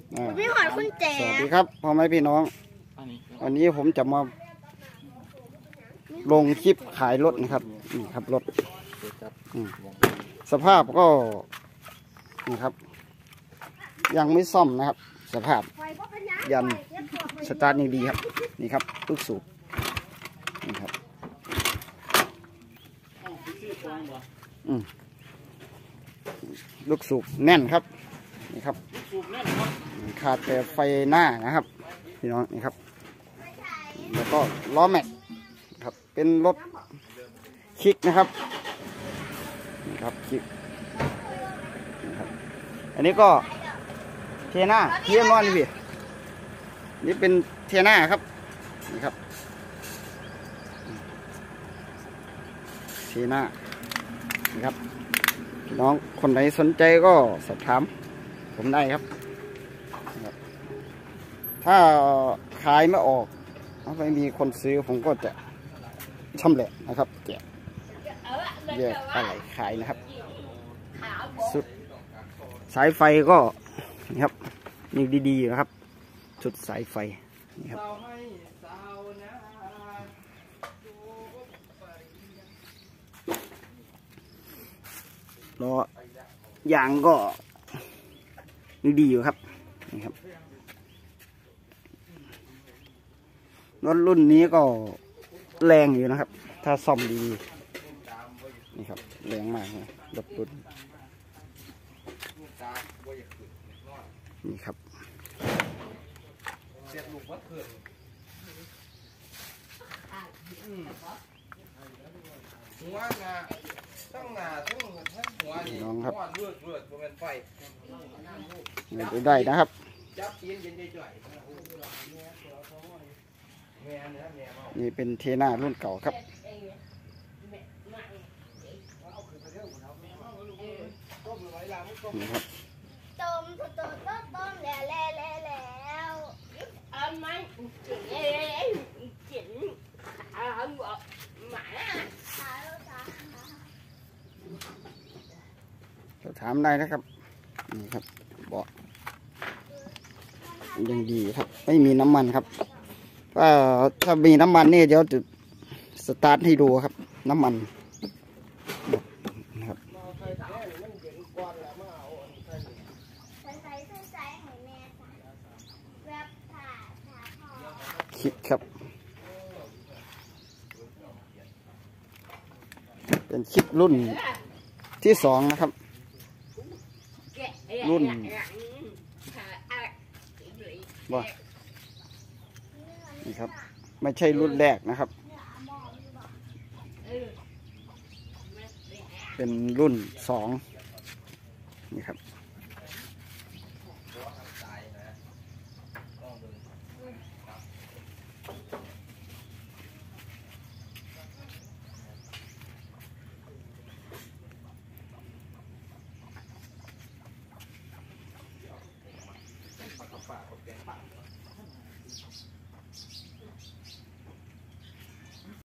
พี่หอยคุณแจสวัสดีครับพ่อแม่พี่น้องวันนี้ผมจะมาลงคลิปขายรถนะครับนี่ครับรถสภาพก็นี่ครับยังไม่ซ่อมนะครับ สภาพยันสตาร์ทยังดีครับนี่ครับลูกสูบนี่ครับลูกสูบแน่นครับนี่ครับขาดแต่ไฟหน้านะครับพี่น้องนี่ครับแล้วก็ล้อแม็กครับเป็นรถคิกนะครับนี่ครับคิกนะครับอันนี้ก็เทน่าเทียนอนนี่พี่นี่เป็นเทน่าครับนี่ครับเทน่านี่ครับพี่น้องคนไหนสนใจก็สอบถามผมได้ครับถ้าขายไม่ออกไม่มีคนซื้อผมก็จะชำแหละนะครับแยกอะไรขายนะครับสุดสายไฟก็นี่ครับนี่ดีๆนะครับชุดสายไฟนี่ครับล้อยางก็ดีอยู่ครับนี่ครับรถรุ่นนี้ก็แรงอยู่นะครับถ้าซ่อมดีนี่ครับแรงมากเลยรถรุ่นนี่ครับหัวงาทั้งงาทั้งหัวนี่น้องครับเลือดเป็นไฟได้นะครับจับเย็นจ่อยนี่เป็นเทน่ารุ่นเก่าครับนี่ครับต้มแล้วไม่จิ๋นหมาถามได้นะครับนี่ครับบอกยังดีครับไม่มีน้ำมันครับถ้ามีน้ำมันนี่เดี๋ยวจะสตาร์ทให้ดูครับน้ำมันนะครับคิดครับเป็นคิดรุ่นที่สองนะครับรุ่นว่านี่ครับไม่ใช่รุ่นแรกนะครับเป็นรุ่นสองนี่ครับ